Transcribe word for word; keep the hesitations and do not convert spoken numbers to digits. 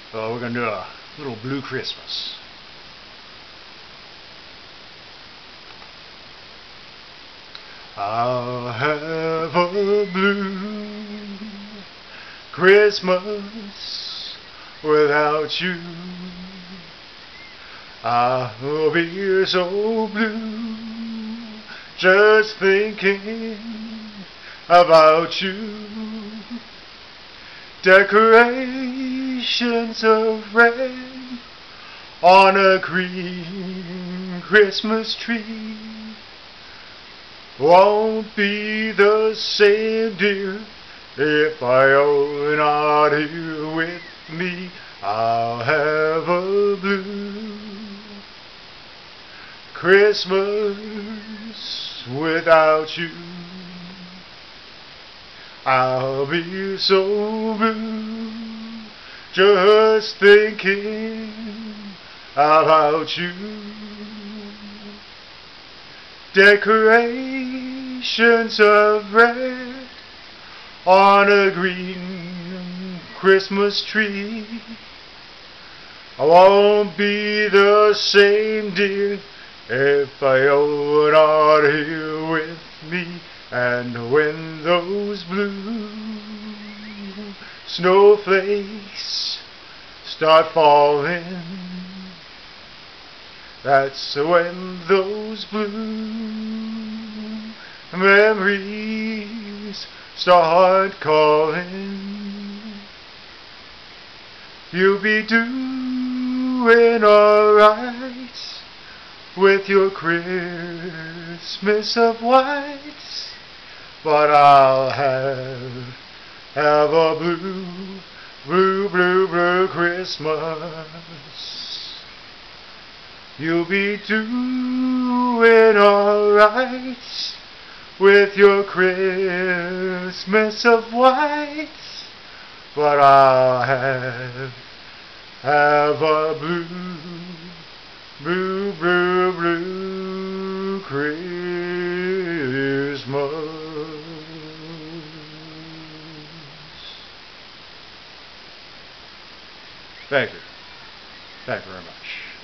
Uh, we're going to do a little blue Christmas. I'll have a blue Christmas without you. I'll be so blue just thinking about you. Decorations of red on a green Christmas tree won't be the same, dear, if I you're not here with me. I'll have a blue Christmas without you. I'll be so blue just thinking about you. Decorations of red on a green Christmas tree. I won't be the same, dear, if I you're not here with me. And when those blue snowflakes start falling, that's when those blue memories start calling. You'll be doing alright with your Christmas of white, but I'll have, have a blue, blue, blue, blue Christmas. You'll be doing alright with your Christmas of white, but I'll have, have a blue, blue, blue, blue Christmas. Thank you. Thank you very much.